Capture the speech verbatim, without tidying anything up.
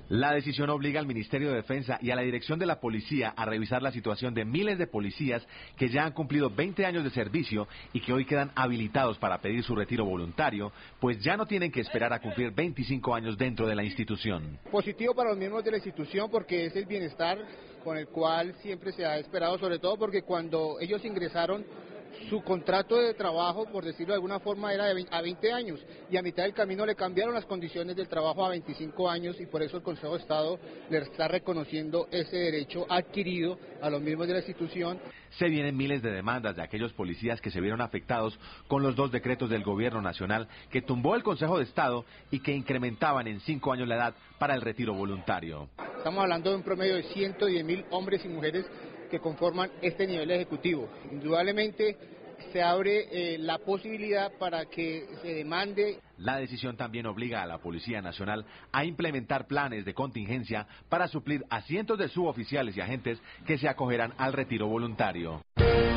La decisión obliga al Ministerio de Defensa y a la Dirección de la Policía a revisar la situación de miles de policías que ya han cumplido veinte años de servicio y que hoy quedan habilitados para pedir su retiro voluntario, pues ya no tienen que esperar a cumplir veinticinco años dentro de la institución. Positivo para los miembros de la institución porque es el bienestar con el cual siempre se ha esperado, sobre todo porque cuando ellos ingresaron, su contrato de trabajo, por decirlo de alguna forma, era de a veinte años y a mitad del camino le cambiaron las condiciones del trabajo a veinticinco años y por eso el Consejo de Estado le está reconociendo ese derecho adquirido a los miembros de la institución. Se vienen miles de demandas de aquellos policías que se vieron afectados con los dos decretos del Gobierno Nacional que tumbó el Consejo de Estado y que incrementaban en cinco años la edad para el retiro voluntario. Estamos hablando de un promedio de ciento diez mil hombres y mujeres que conforman este nivel ejecutivo. Indudablemente se abre eh, la posibilidad para que se demande. La decisión también obliga a la Policía Nacional a implementar planes de contingencia para suplir a cientos de suboficiales y agentes que se acogerán al retiro voluntario.